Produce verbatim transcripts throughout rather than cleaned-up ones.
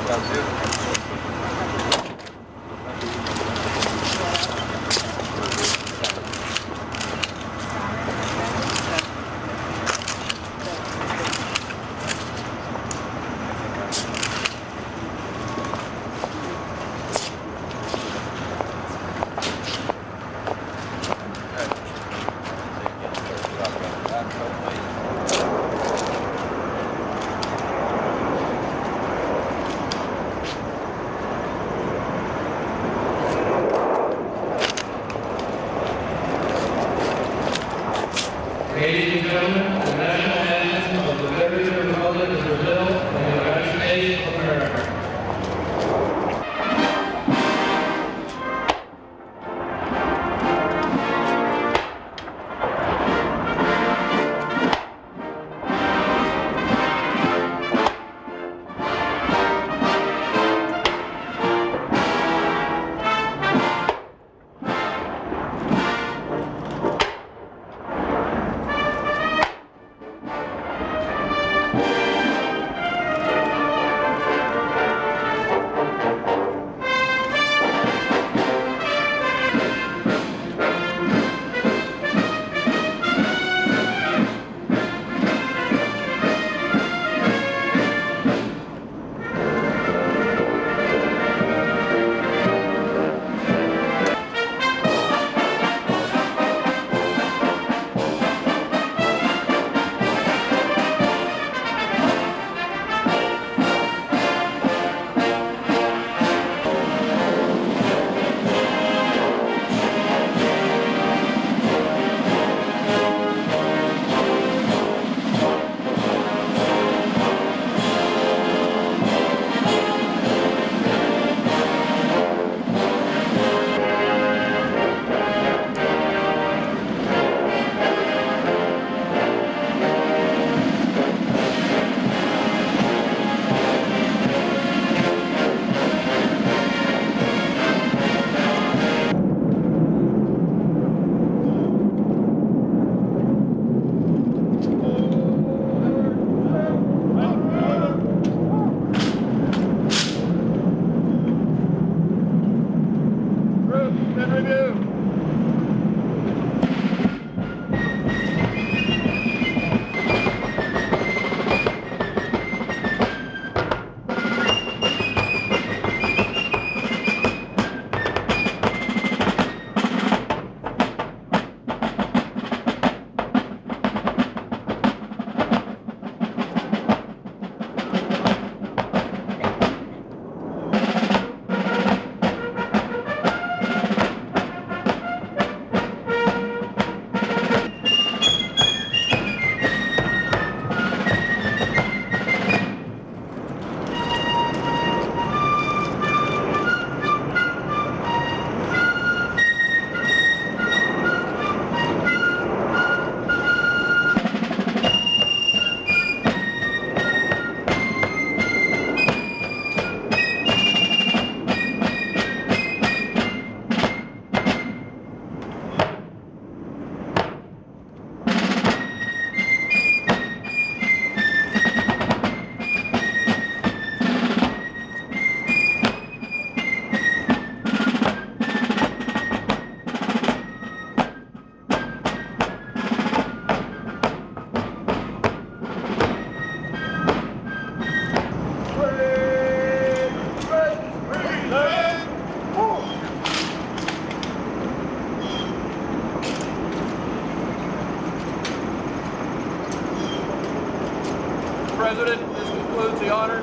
Ladies and gentlemen, the national anthem of the Federated Republic of Brazil and the United States of America. President, this concludes the honor.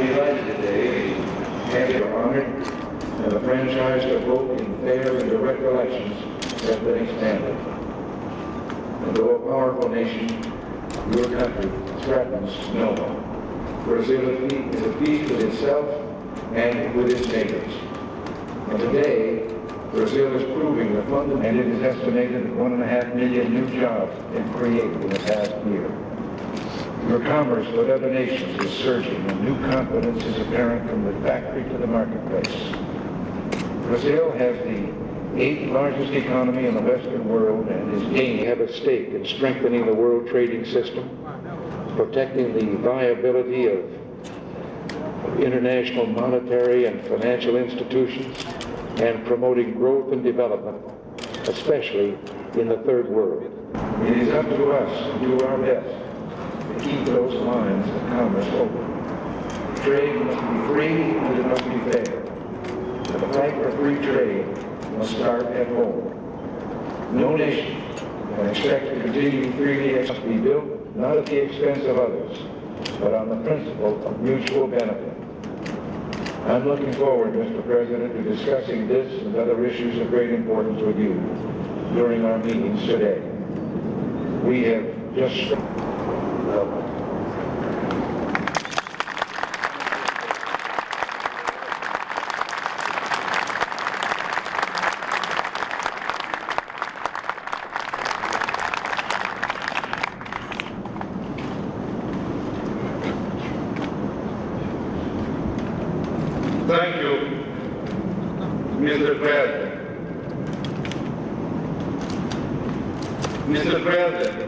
delighted today to have you honored and the franchise to vote in fair and direct elections has been expanded. And though a powerful nation, your country threatens no one. Brazil is at peace with itself and with its neighbors. And today, Brazil is proving the fundamental, and it is estimated that one and a half million new jobs have been created in the past year. Your commerce with other nations is surging, and new confidence is apparent from the factory to the marketplace. Brazil has the eighth largest economy in the Western world and is gaining have a stake in strengthening the world trading system, protecting the viability of international monetary and financial institutions, and promoting growth and development, especially in the third world. It is up to us to do our best to keep those lines of commerce open. Trade must be free and it must be fair. The fight for free trade must start at home. No nation can expect to continue freely to be built not at the expense of others, but on the principle of mutual benefit. I'm looking forward, Mister President, to discussing this and other issues of great importance with you during our meetings today. We have just... Thank you, Mister President. Mister President,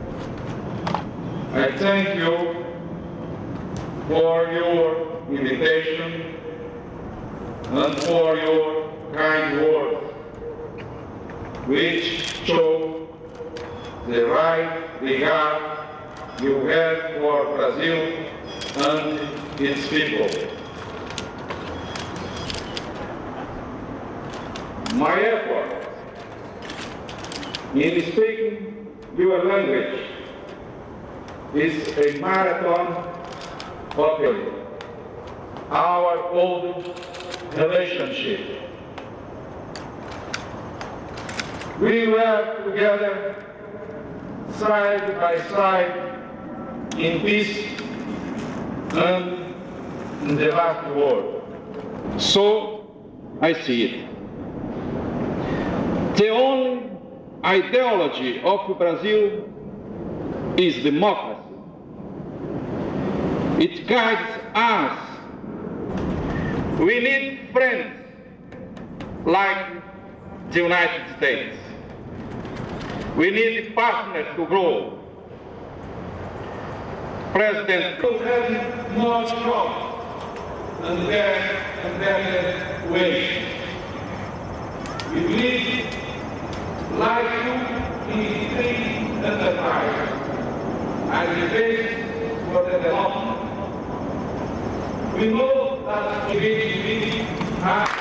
I thank you for your invitation and for your kind words, which show the right regard you have for Brazil and its people. My effort in speaking your language is a marathon of our old relationship. We were together side by side in peace and in the last war. So I see it. The only ideology of Brazil is democracy. It guides us. We need friends like the United States. We need partners to grow. President will have more jobs and better and better ways. We need like you in free enterprise as the base for the development. We know that W H T V has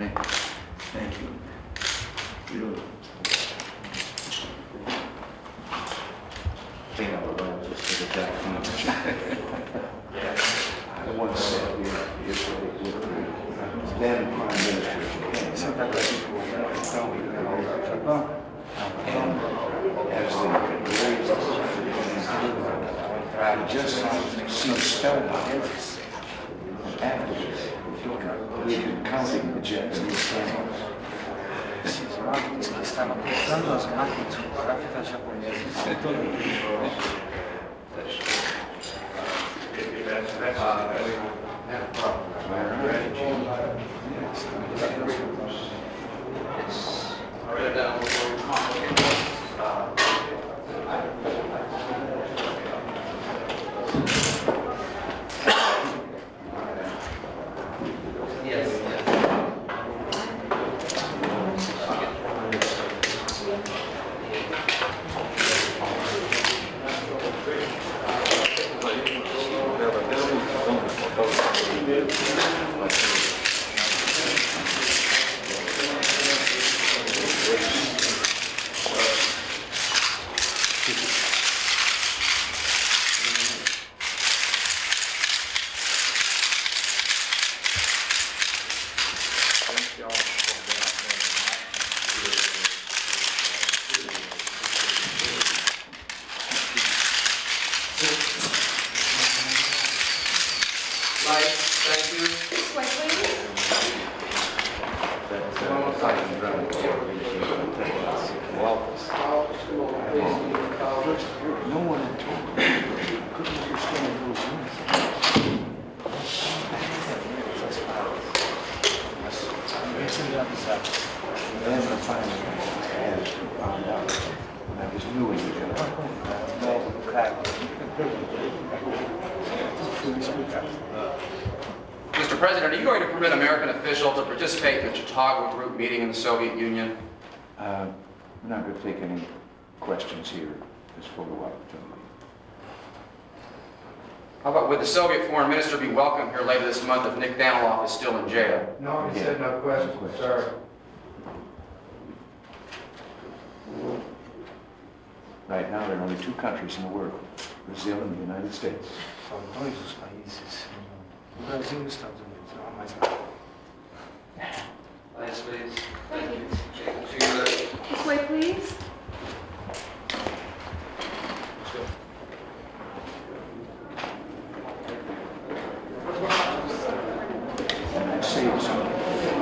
Thank you. Thank you. You clean up a little just to get that much. I once said here, yesterday, then Prime Minister of Japan, sometimes people tell me that and as the I just see spellbound afterwards, we were counting the Japanese camels. Que estavam contando as máquinas fotográficas japonesas. Mister President, are you going to permit American officials to participate in the Chautauqua Group meeting in the Soviet Union? Uh, we're not going to take any questions here. This photo opportunity. How about would the Soviet foreign minister be welcome here later this month if Nick Danilov is still in jail? No, he said no questions, sir. Right now, there are only two countries in the world, Brazil and the United States. São dois os países, o Brasil e os Estados Unidos, não há mais nada. Please, please. Thank you. This way, please. And I saved something.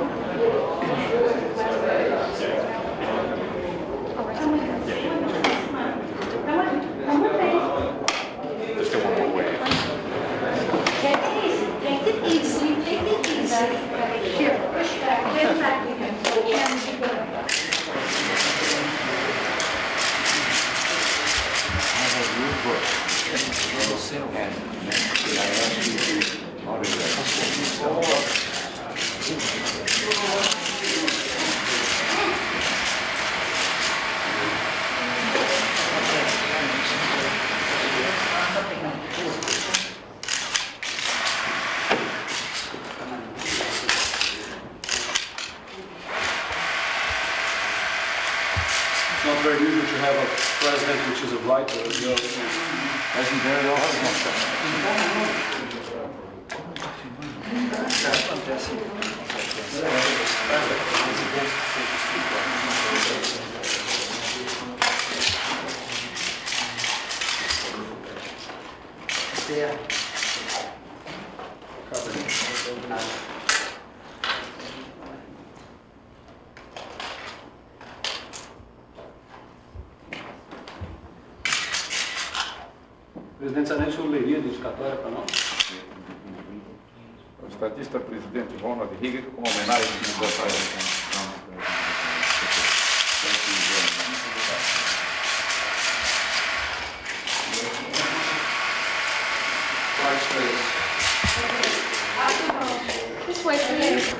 Just one more way. Take it easy. Take it easy. Take it easy. Here, push back. Get back again. And go. I have your book. And did I ask you to autograph it? It's not very usual to have a president which is a writer. Isn't very often. Yeah. Presidente Sarney, o senhor leria dedicatória para nós? O estadista presidente Ronald Reagan, com homenagem ao presidente. This way, please.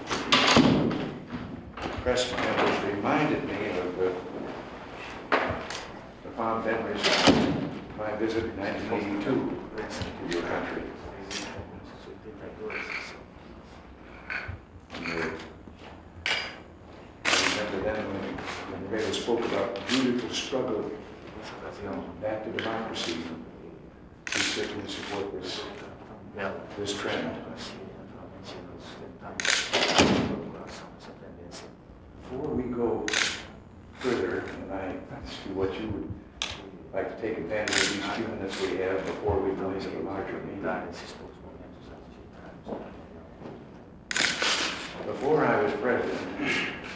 Pressman has reminded me of the, the fond memories of my visit in nineteen eighty-two to your country. And the spoke about the beautiful struggle back to democracy. We certainly support this, this trend. Before we go further, and I ask you what you would like to take advantage of these few minutes we have before we go into the larger meeting. Before I was president,